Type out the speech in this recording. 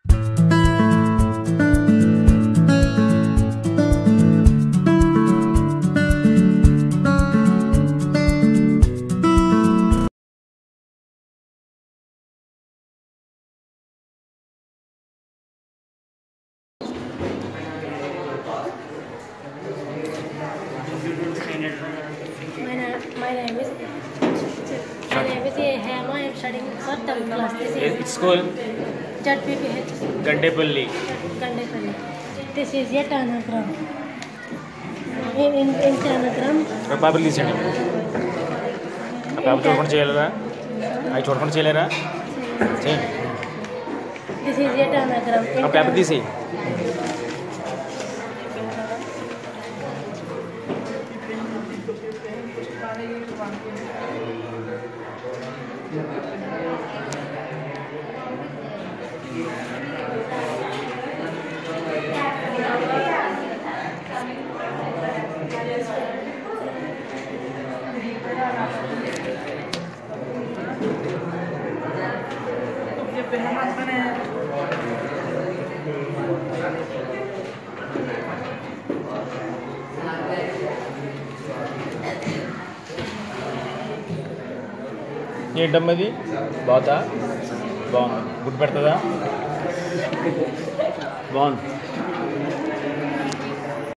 My name is Hema. I am studying for 10th class. Which school? ZPPH. Gandepalli. Gandepalli. This is yet anagram. In anagram. ఒక paper తీసేయండి. ఆ paper చూడకుండా చేయలేరా? అవి చూడకుండా చేయలేరా? చేయండి. This is yet anagram. ఆ పేపర్ తీసేయి. ఏంటమ్మా ఇది బాగుందా? బాగుంది. గుడ్ పెడుతుందా? బాగుంది.